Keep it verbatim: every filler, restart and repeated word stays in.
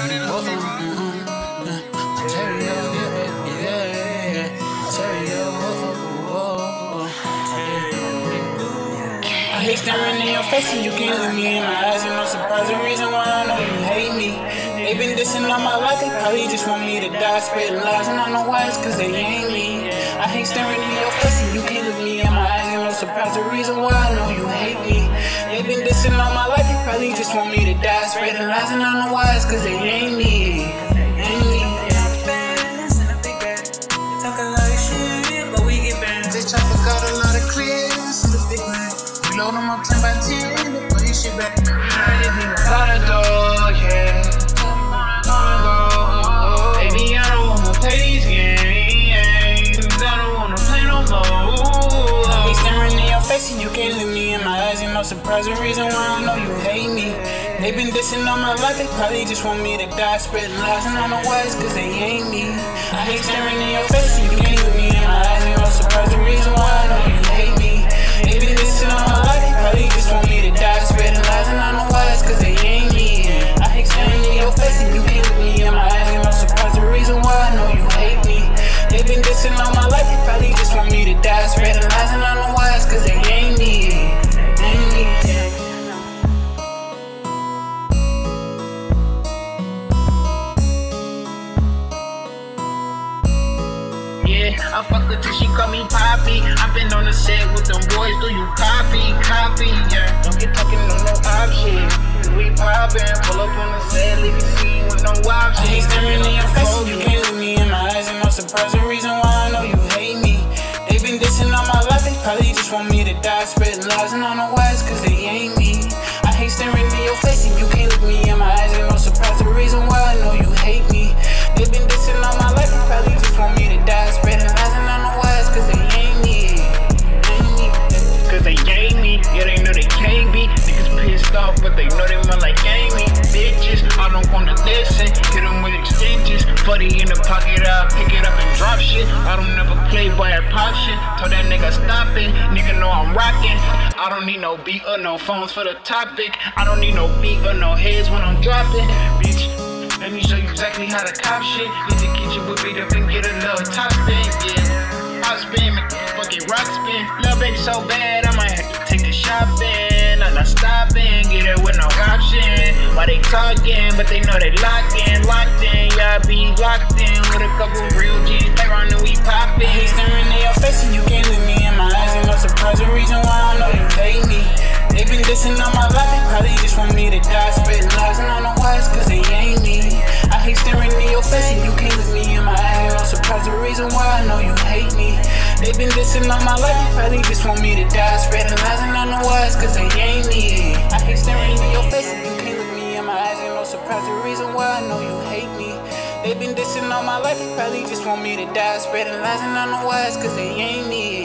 I hate staring in your face and you can't look me in my eyes. And no surprise, the reason why I know you hate me. They been dissing all my life, they probably just want me to die, spreading lies. And I know why, it's cause they ain't me. I hate staring in your face and you can't look me in my eyes. And no surprise, the reason why I know you hate me. They been dissing all my life, they probably just want me to die, spreading lies. And I know why, it's cause they ain't me. Ain't me. Got a lot of clears in the big man. We load them up ten by ten, but put this shit back. Got a dog, yeah. Baby, I don't wanna play these games. I don't wanna play no more. I be staring in your face and you can't look me in my eyes. And no surprise, the reason why I know you hate me. They been dissing all my life, they probably just want me to die, spreading lies. And I know why, it's cause they ain't me. I hate staring in your face and you can't look me in my eyes. And no surprise, the reason why I know you hate me. They been dissing all my life, they probably just want me to die, spreading lies. And I know why, it's cause they ain't me. I hate staring in your face and you can't look me in my eyes. And no surprise, the reason why I know you hate me. They been dissing all my life, they probably just want me to die, spreading lies. And I know why, it's cause they ain't me. Ain't me. Yeah, I fuck her till she call me Poppy. I've been on the set with them boys, do you copy? Copy, yeah. Don't get talking no no option. We poppin', pull up on the set, leave you scene with no option. I hate staring in your face and you can't look me in my eyes. And no surprise, the reason why I know you hate me. They been dissing all my life, they probably just want me to die, spreading lies. And I know why, it's cause they ain't me. I hate staring in your face and you can't look me in my eyes. And no surprise, the reason why I know you hate me. They been dissing all my life, they probably just want me to die, spreading lies. And I know why, it's cause they ain't me. Ain't me. Cause they ain't me, yeah they know they can't be. Niggas pissed off, but they know they more like ain't me. Bitches, I don't wanna listen, hit them with extensions. Forty in the pocket, I'll pick it up and drop shit. I don't ever play by that pop shit. Told that nigga stop it, nigga know I'm rockin'. I don't need no beat or no phones for the topic. I don't need no beat or no heads when I'm dropping. Bitch, let me show you exactly how to cop shit. Need to get you whip it up and get a little top spin, yeah. Pop spin, fucking rock spin. Lil' baby so bad, I might have to take the shopping. I'm not stopping, get it with no option. Why they talking, but they know they locked in, locked in. Yeah, I be locked in with a couple real G's. They run and we poppin'. I hate staring in your face and you can't look me in my eyes. And no surprise, the reason why I know you hate me. They been dissing all my life, they probably just want me to die, spreading lies. And I know why, it's cause they ain't me. I hate staring in your face and you can't look me in my eyes. And no surprise, the reason why I know you hate me. They been dissing all my life, they probably just want me to die, spreading lies. And I know why, it's cause they ain't me. I hate staring in your face and you can't look me in my eyes. And no surprise, the reason why I know you hate me. They been dissing all my life, they probably just want me to die, spreading lies. And I know why, it's cause they ain't me.